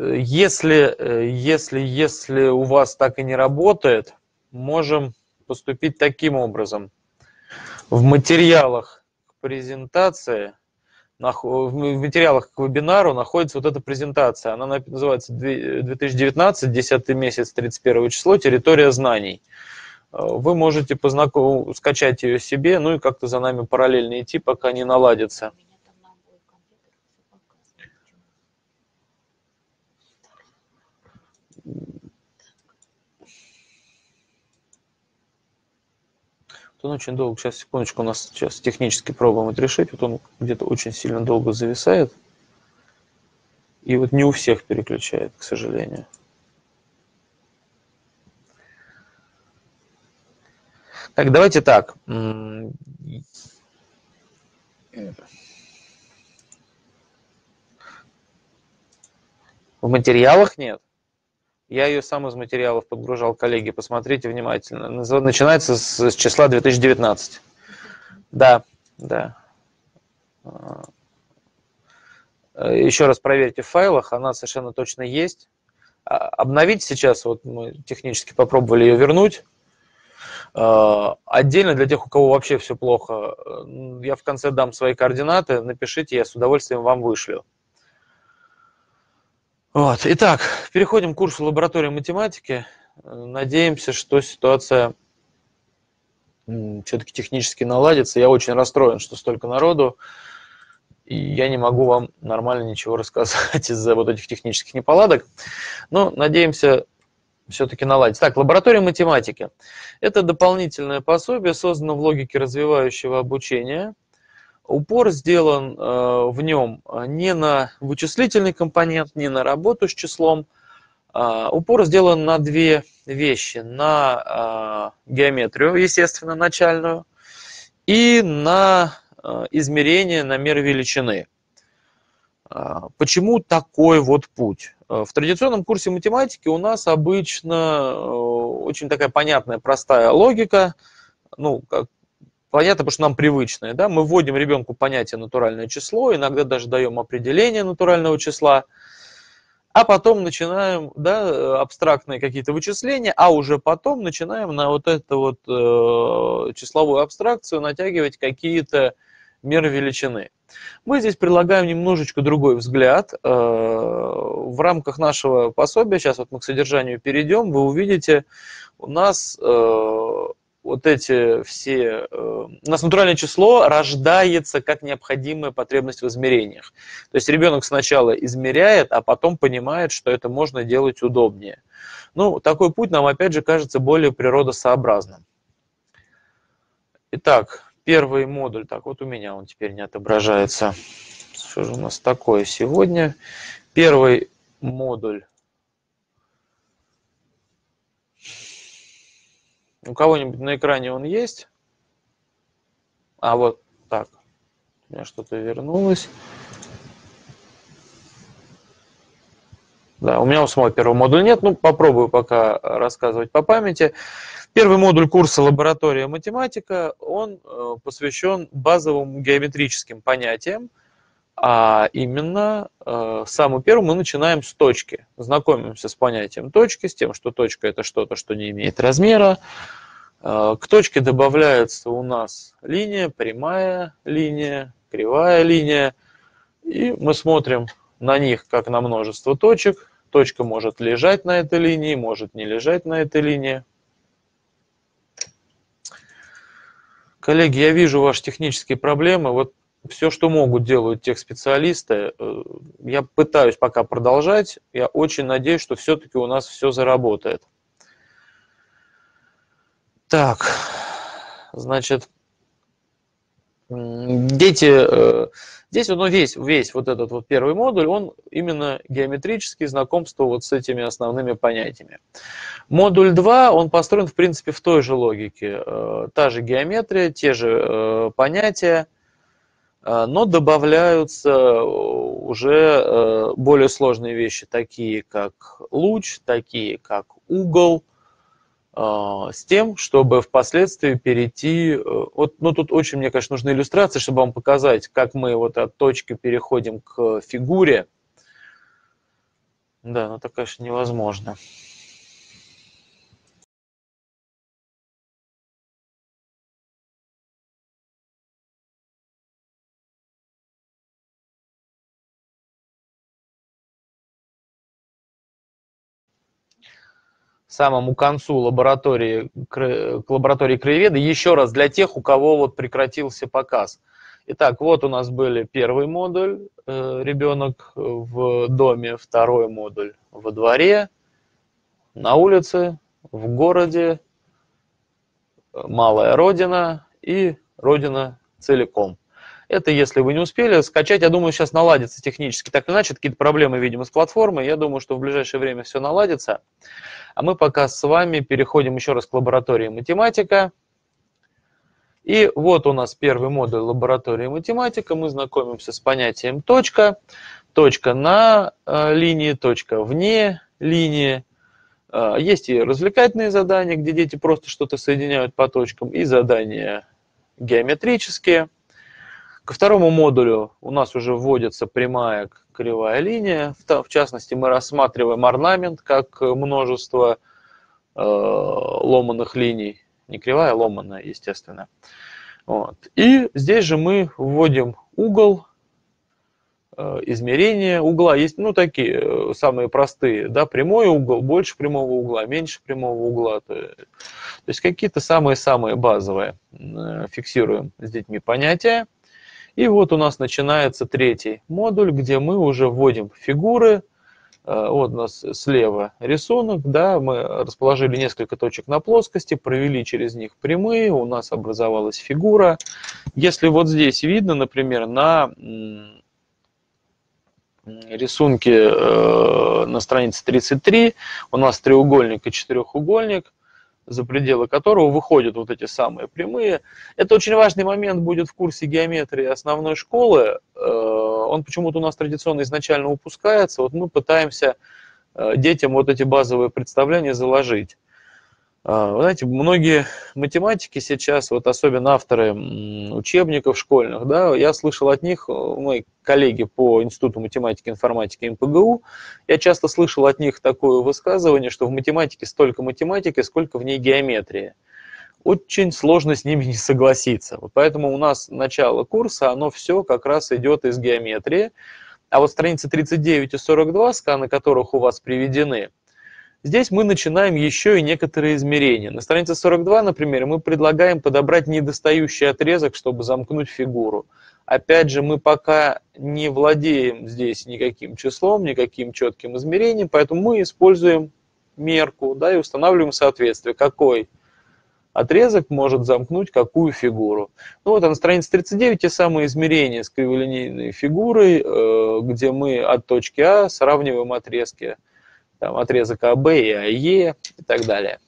если у вас так и не работает, можем поступить таким образом. В материалах к презентации, в материалах к вебинару находится вот эта презентация. Она называется 2019, 10 месяц, 31 число, территория знаний. Вы можете скачать ее себе, ну и как-то за нами параллельно идти, пока не наладится. Он очень долго, сейчас, секундочку, у нас сейчас технически пробуем это решить, вот он где-то очень сильно долго зависает, и вот не у всех переключает, к сожалению. Так, давайте так. В материалах нет. Я ее сам из материалов подгружал, коллеги, посмотрите внимательно. Начинается с числа 2019. Да, да. Еще раз проверьте в файлах, она совершенно точно есть. Обновить сейчас, вот мы технически попробовали ее вернуть. Отдельно для тех, у кого вообще все плохо, я в конце дам свои координаты, напишите, я с удовольствием вам вышлю. Вот. Итак, переходим к курсу лаборатории математики. Надеемся, что ситуация все-таки технически наладится. Я очень расстроен, что столько народу, и я не могу вам нормально ничего рассказать из-за вот этих технических неполадок. Но надеемся, все-таки наладится. Так, лаборатория математики. Это дополнительное пособие, создано в логике развивающего обучения. Упор сделан в нем не на вычислительный компонент, не на работу с числом. Упор сделан на две вещи. На геометрию, естественно, начальную, и на измерение, на меры величины. Почему такой вот путь? В традиционном курсе математики у нас обычно очень такая понятная, простая логика. Ну, понятно, потому что нам привычное, да, мы вводим ребенку понятие натуральное число, иногда даже даем определение натурального числа, а потом начинаем, да, абстрактные какие-то вычисления, а уже потом начинаем на вот эту вот числовую абстракцию натягивать какие-то меры величины. Мы здесь предлагаем немножечко другой взгляд. В рамках нашего пособия, сейчас вот мы к содержанию перейдем, вы увидите, у нас вот эти все... У нас натуральное число рождается как необходимая потребность в измерениях. То есть ребенок сначала измеряет, а потом понимает, что это можно делать удобнее. Ну, такой путь нам, опять же, кажется более природосообразным. Итак, первый модуль. Так, вот у меня он теперь не отображается. Что же у нас такое сегодня? Первый модуль. У кого-нибудь на экране он есть? А вот так. У меня что-то вернулось. Да, у меня у самого первого модуля нет. Ну, попробую пока рассказывать по памяти. Первый модуль курса «Лаборатория математика», он посвящен базовым геометрическим понятиям. А именно, самый первый мы начинаем с точки. Знакомимся с понятием точки, с тем, что точка – это что-то, что не имеет размера. К точке добавляется у нас линия, прямая линия, кривая линия. И мы смотрим на них как на множество точек. Точка может лежать на этой линии, может не лежать на этой линии. Коллеги, я вижу ваши технические проблемы. Вот все, что могут, делают техспециалисты. Я пытаюсь пока продолжать. Я очень надеюсь, что все-таки у нас все заработает. Так, значит, дети, здесь он весь вот этот вот первый модуль, он именно геометрический, знакомство вот с этими основными понятиями. Модуль 2, он построен, в принципе, в той же логике. Та же геометрия, те же понятия, но добавляются уже более сложные вещи, такие как луч, такие как угол, с тем, чтобы впоследствии перейти, вот, ну тут очень, мне, конечно, нужны иллюстрации, чтобы вам показать, как мы вот от точки переходим к фигуре. Да, ну это, конечно, невозможно. Самому концу лаборатории, к лаборатории краеведа, еще раз для тех, у кого вот прекратился показ. Итак, вот у нас были первый модуль, ребенок в доме, второй модуль во дворе, на улице, в городе, малая родина и родина целиком. Это если вы не успели скачать, я думаю, сейчас наладится технически. Так или иначе, какие-то проблемы, видимо, с платформой. Я думаю, что в ближайшее время все наладится. А мы пока с вами переходим еще раз к лаборатории математика. И вот у нас первый модуль лаборатории математика. Мы знакомимся с понятием точка. Точка на линии, точка вне линии. Есть и развлекательные задания, где дети просто что-то соединяют по точкам, и задания геометрические. Ко второму модулю у нас уже вводится прямая кривая линия. В частности, мы рассматриваем орнамент как множество ломаных линий. Не кривая, а ломаная, естественно. Вот. И здесь же мы вводим угол, измерение угла. Есть, ну, такие самые простые, да, прямой угол, больше прямого угла, меньше прямого угла. То есть какие-то самые-самые базовые фиксируем с детьми понятия. И вот у нас начинается третий модуль, где мы уже вводим фигуры. Вот у нас слева рисунок, да, мы расположили несколько точек на плоскости, провели через них прямые, у нас образовалась фигура. Если вот здесь видно, например, на рисунке на странице 33 у нас треугольник и четырехугольник, за пределы которого выходят вот эти самые прямые. Это очень важный момент будет в курсе геометрии основной школы. Он почему-то у нас традиционно изначально упускается. Вот мы пытаемся детям вот эти базовые представления заложить. Вы знаете, многие математики сейчас, вот особенно авторы учебников школьных, да, я слышал от них, мои коллеги по Институту математики и информатики МПГУ, я часто слышал от них такое высказывание, что в математике столько математики, сколько в ней геометрии. Очень сложно с ними не согласиться. Вот поэтому у нас начало курса, оно все как раз идет из геометрии. А вот страницы 39 и 42, сканы которых у вас приведены, здесь мы начинаем еще и некоторые измерения. На странице 42, например, мы предлагаем подобрать недостающий отрезок, чтобы замкнуть фигуру. Опять же, мы пока не владеем здесь никаким числом, никаким четким измерением, поэтому мы используем мерку, да, и устанавливаем соответствие, какой отрезок может замкнуть какую фигуру. Ну вот, а на странице 39 те самые измерения с криволинейной фигурой, где мы от точки А сравниваем отрезки. Там, отрезок АБ и АЕ и так далее.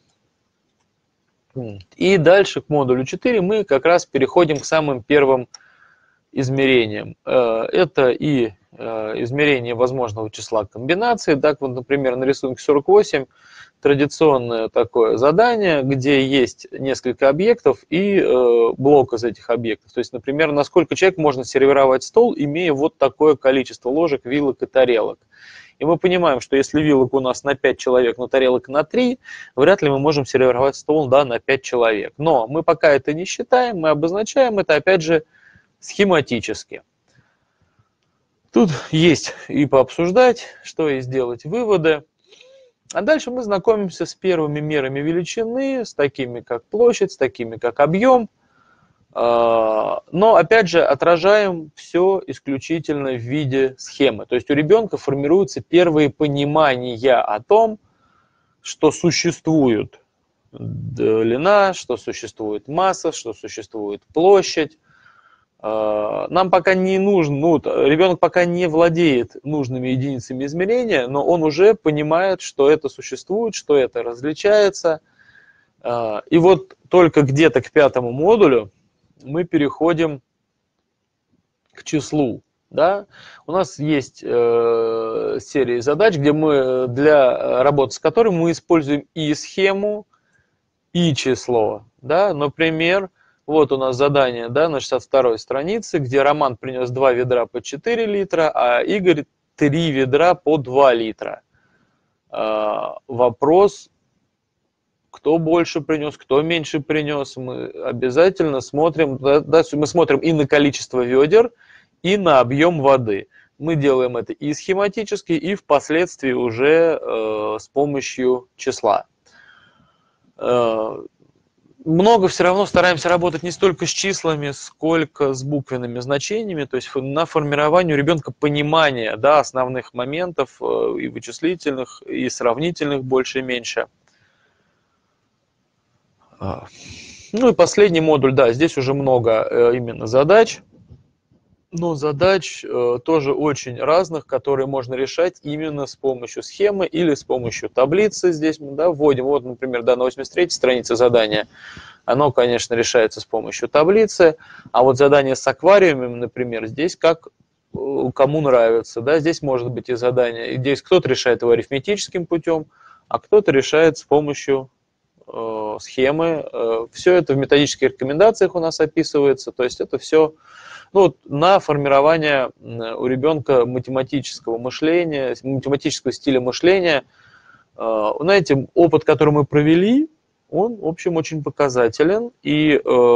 И дальше к модулю 4 мы как раз переходим к самым первым измерениям. Это и измерение возможного числа комбинаций. Так, вот, например, на рисунке 48 традиционное такое задание, где есть несколько объектов и блок из этих объектов. То есть, например, на сколько человек можно сервировать стол, имея вот такое количество ложек, вилок и тарелок. И мы понимаем, что если вилок у нас на 5 человек, но тарелок на 3, вряд ли мы можем сервировать стол, да, на 5 человек. Но мы пока это не считаем, мы обозначаем это, опять же, схематически. Тут есть и пообсуждать, что и сделать выводы. А дальше мы знакомимся с первыми мерами величины, с такими как площадь, с такими как объем. Но, опять же, отражаем все исключительно в виде схемы. То есть у ребенка формируются первые понимания о том, что существует длина, что существует масса, что существует площадь. Нам пока не нужно, ребенок пока не владеет нужными единицами измерения, но он уже понимает, что это существует, что это различается. И вот только где-то к 5-му модулю мы переходим к числу. Да? У нас есть серия задач, где мы для работы с которыми мы используем и схему, и число. Да? Например, вот у нас задание, да, на 62-й странице, где Роман принес 2 ведра по 4 литра, а Игорь 3 ведра по 2 литра. Вопрос, кто больше принес, кто меньше принес, мы обязательно смотрим, да, мы смотрим и на количество ведер, и на объем воды. Мы делаем это и схематически, и впоследствии уже с помощью числа. Много все равно стараемся работать не столько с числами, сколько с буквенными значениями, то есть на формирование у ребенка понимания, да, основных моментов и вычислительных, и сравнительных больше и меньше. Ну и последний модуль, да, здесь уже много именно задач, но задач тоже очень разных, которые можно решать именно с помощью схемы или с помощью таблицы. Здесь мы, да, вводим, вот, например, да, на 83-й странице задания, оно, конечно, решается с помощью таблицы, а вот задание с аквариумом, например, здесь как кому нравится, да, здесь может быть и задание, здесь кто-то решает его арифметическим путем, а кто-то решает с помощью схемы. Все это в методических рекомендациях у нас описывается, то есть это все, ну, на формирование у ребенка математического мышления, математического стиля мышления. Знаете, опыт, который мы провели, он, в общем, очень показателен, и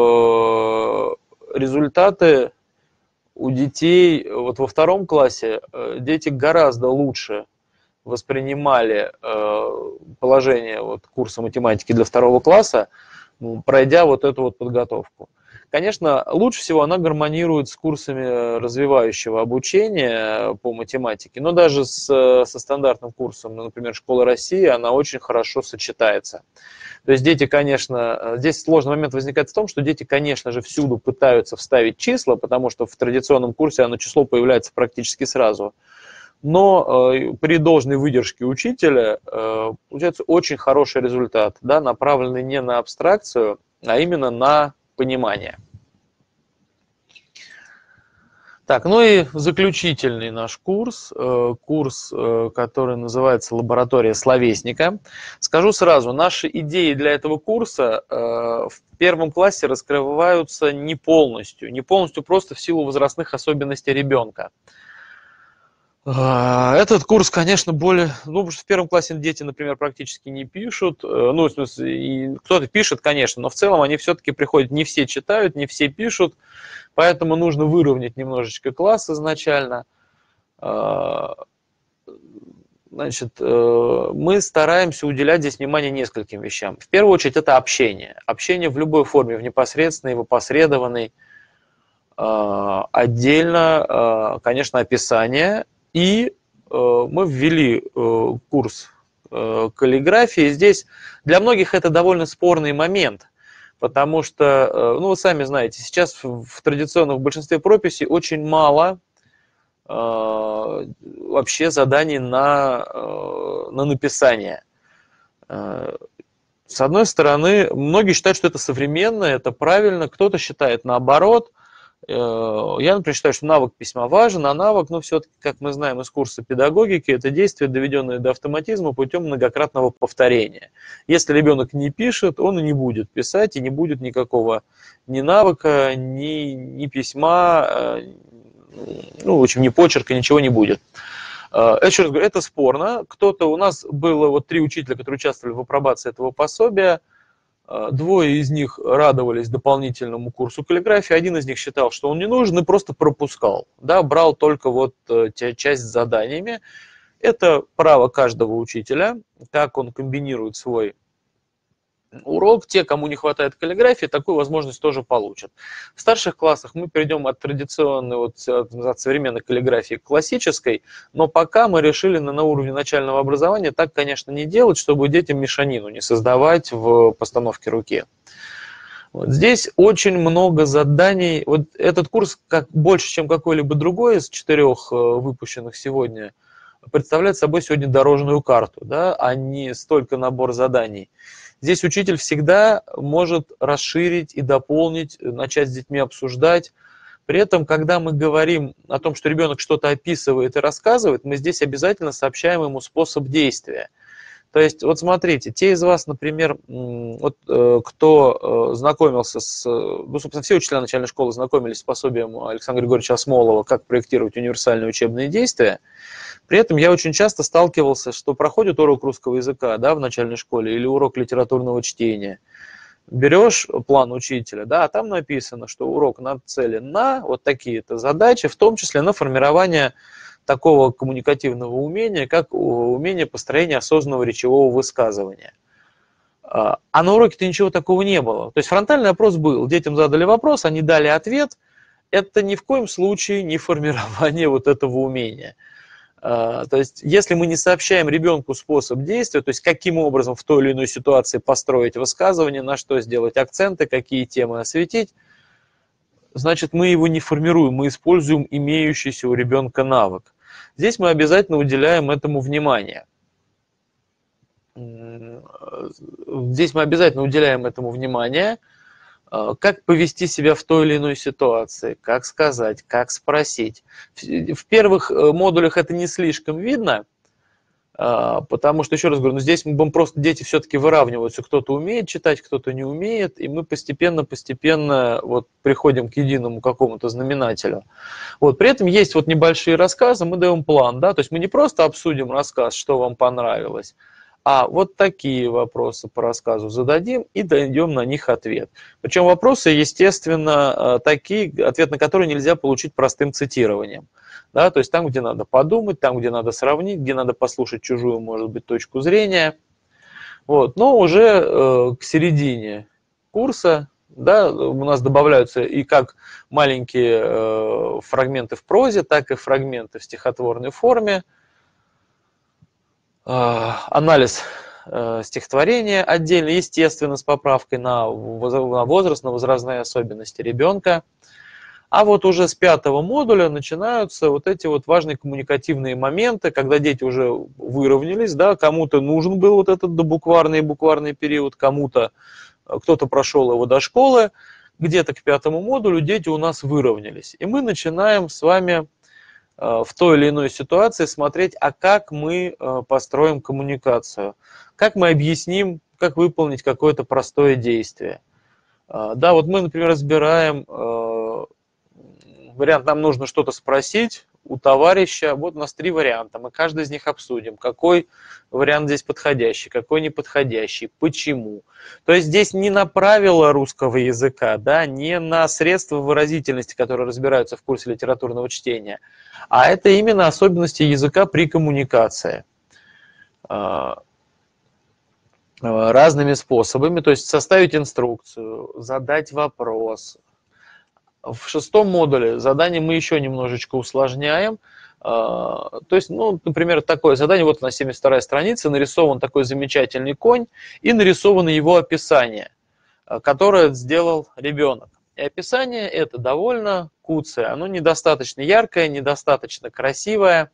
результаты у детей, вот во 2 классе, дети гораздо лучше воспринимали положение вот курса математики для 2 класса, пройдя вот эту вот подготовку. Конечно, лучше всего она гармонирует с курсами развивающего обучения по математике, но даже со стандартным курсом, например, «Школа России», она очень хорошо сочетается. То есть дети, конечно, здесь сложный момент возникает в том, что дети, конечно же, всюду пытаются вставить числа, потому что в традиционном курсе оно число появляется практически сразу. Но при должной выдержке учителя получается очень хороший результат, да, направленный не на абстракцию, а именно на понимание. Так, ну и заключительный наш курс, который называется «Лаборатория словесника». Скажу сразу, наши идеи для этого курса в 1 классе раскрываются не полностью просто в силу возрастных особенностей ребенка. Этот курс, конечно, более... Ну, потому что в 1 классе дети, например, практически не пишут. Ну, в смысле, кто-то пишет, конечно, но в целом они все-таки приходят, не все читают, не все пишут, поэтому нужно выровнять немножечко класс изначально. Значит, мы стараемся уделять здесь внимание нескольким вещам. В первую очередь, это общение. Общение в любой форме, в непосредственной, в опосредованной. Отдельно, конечно, описание. И мы ввели курс каллиграфии. Здесь для многих это довольно спорный момент, потому что, ну, вы сами знаете, сейчас в традиционном, в большинстве прописей очень мало вообще заданий на написание. С одной стороны, многие считают, что это современно, это правильно, кто-то считает наоборот. Я, например, считаю, что навык письма важен, а навык, ну, все-таки, как мы знаем из курса педагогики, это действие, доведенное до автоматизма путем многократного повторения. Если ребенок не пишет, он и не будет писать, и не будет никакого ни навыка, ни письма, ну, в общем, ни почерка, ничего не будет. Еще раз говорю, это спорно. Кто-то, у нас было вот 3 учителя, которые участвовали в апробации этого пособия. 2 из них радовались дополнительному курсу каллиграфии, 1 из них считал, что он не нужен и просто пропускал, да, брал только вот часть с заданиями. Это право каждого учителя, как он комбинирует свой урок. Те, кому не хватает каллиграфии, такую возможность тоже получат. В старших классах мы перейдем от традиционной, вот, от современной каллиграфии к классической, но пока мы решили на уровне начального образования так, конечно, не делать, чтобы детям мешанину не создавать в постановке руки. Вот здесь очень много заданий. Вот этот курс, как больше, чем какой-либо другой из 4 выпущенных сегодня, представляет собой сегодня дорожную карту, да, а не столько набор заданий. Здесь учитель всегда может расширить и дополнить, начать с детьми обсуждать. При этом, когда мы говорим о том, что ребенок что-то описывает и рассказывает, мы здесь обязательно сообщаем ему способ действия. То есть, вот смотрите, те из вас, например, вот, кто знакомился с, ну, собственно, все учителя начальной школы знакомились с пособием Александра Григорьевича Осмолова «Как проектировать универсальные учебные действия». При этом я очень часто сталкивался, что проходит урок русского языка, да, в начальной школе или урок литературного чтения. Берешь план учителя, да, а там написано, что урок нацелен на вот такие-то задачи, в том числе на формирование такого коммуникативного умения, как умение построения осознанного речевого высказывания. А на уроке-то ничего такого не было. То есть фронтальный опрос был, детям задали вопрос, они дали ответ. Это ни в коем случае не формирование вот этого умения. То есть если мы не сообщаем ребенку способ действия, то есть каким образом в той или иной ситуации построить высказывание, на что сделать акценты, какие темы осветить, значит, мы его не формируем, мы используем имеющийся у ребенка навык. Здесь мы обязательно уделяем этому внимание. Здесь мы обязательно уделяем этому внимание, как повести себя в той или иной ситуации, как сказать, как спросить. В первых модулях это не слишком видно, потому что, еще раз говорю, здесь мы просто дети все-таки выравниваются, кто-то умеет читать, кто-то не умеет, и мы постепенно вот приходим к единому какому-то знаменателю. Вот, при этом есть вот небольшие рассказы, мы даем план, да, то есть мы не просто обсудим рассказ, что вам понравилось, а вот такие вопросы по рассказу зададим и дадим на них ответ. Причем вопросы, естественно, такие, ответ на которые нельзя получить простым цитированием. Да, то есть там, где надо подумать, там, где надо сравнить, где надо послушать чужую, может быть, точку зрения. Вот. Но уже к середине курса, да, у нас добавляются и как маленькие фрагменты в прозе, так и фрагменты в стихотворной форме. Анализ стихотворения отдельно, естественно, с поправкой на возраст, на возрастные особенности ребенка. А вот уже с 5-го модуля начинаются вот эти вот важные коммуникативные моменты, когда дети уже выровнялись, да, кому-то нужен был вот этот добукварный и букварный период, кому-то, кто-то прошел его до школы, где-то к 5-му модулю дети у нас выровнялись. И мы начинаем с вами в той или иной ситуации смотреть, а как мы построим коммуникацию, как мы объясним, как выполнить какое-то простое действие. Да, вот мы, например, разбираем вариант, нам нужно что-то спросить у товарища. Вот у нас 3 варианта, мы каждый из них обсудим, какой вариант здесь подходящий, какой неподходящий, почему. То есть здесь не на правила русского языка, да, не на средства выразительности, которые разбираются в курсе литературного чтения, а это именно особенности языка при коммуникации разными способами, то есть составить инструкцию, задать вопрос. В 6-м модуле задание мы еще немножечко усложняем. То есть, ну, например, такое задание, вот на 72-й странице нарисован такой замечательный конь и нарисовано его описание, которое сделал ребенок. И описание это довольно куцое, оно недостаточно яркое, недостаточно красивое.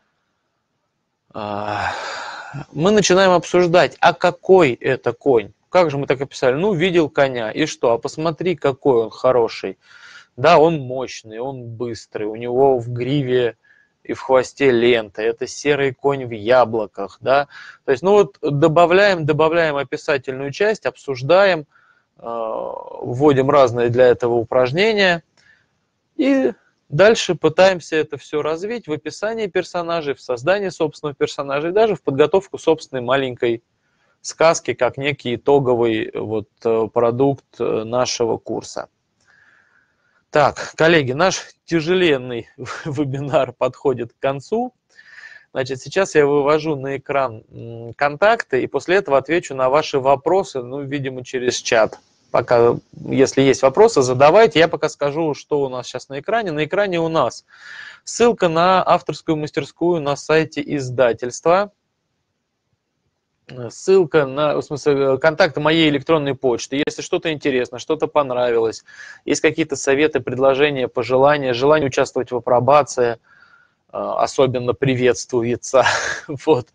Мы начинаем обсуждать, а какой это конь? Как же мы так описали? Ну, видел коня, и что? А посмотри, какой он хороший. Да, он мощный, он быстрый, у него в гриве и в хвосте лента, это серый конь в яблоках, да. То есть, ну вот добавляем описательную часть, обсуждаем, вводим разные для этого упражнения и дальше пытаемся это все развить в описании персонажей, в создании собственного персонажа и даже в подготовку собственной маленькой сказки, как некий итоговый вот продукт нашего курса. Так, коллеги, наш тяжеленный вебинар подходит к концу. Значит, сейчас я вывожу на экран контакты и после этого отвечу на ваши вопросы, ну, видимо, через чат. Пока, если есть вопросы, задавайте. Я пока скажу, что у нас сейчас на экране. На экране у нас ссылка на авторскую мастерскую на сайте издательства. Ссылка на, в смысле, контакты моей электронной почты. Если что-то интересно, что-то понравилось, есть какие-то советы, предложения, пожелания, желание участвовать в апробации, особенно приветствуется. Вот.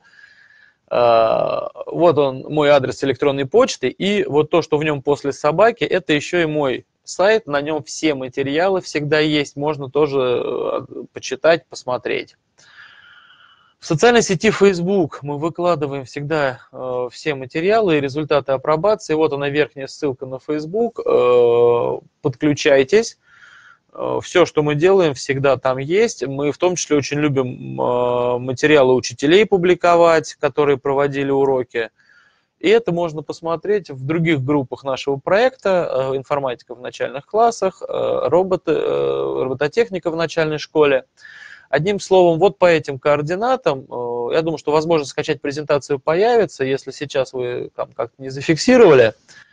Вот он, мой адрес электронной почты. И вот то, что в нем после собаки, это еще и мой сайт. На нем все материалы всегда есть. Можно тоже почитать, посмотреть. В социальной сети Facebook мы выкладываем всегда все материалы и результаты апробации. Вот она, верхняя ссылка на Facebook. Подключайтесь. Все, что мы делаем, всегда там есть. Мы в том числе очень любим материалы учителей публиковать, которые проводили уроки. И это можно посмотреть в других группах нашего проекта: информатика в начальных классах, робототехника в начальной школе. Одним словом, вот по этим координатам, я думаю, что возможность скачать презентацию появится, если сейчас вы там как-то не зафиксировали.